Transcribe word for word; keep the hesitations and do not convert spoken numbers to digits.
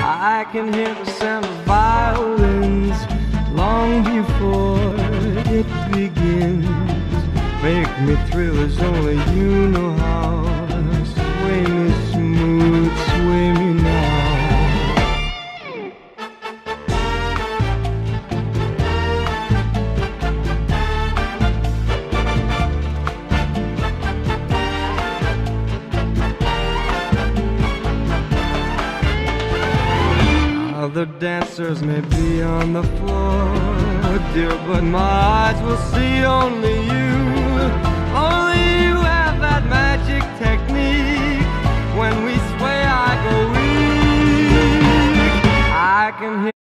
I can hear the sound of violins long before it begins. Make me thrill as only you know how. Sway me smooth, sway me now. Other dancers may be on the floor, dear, but my eyes will see only you. Only you have that magic technique. When we sway, I go weak. I can hear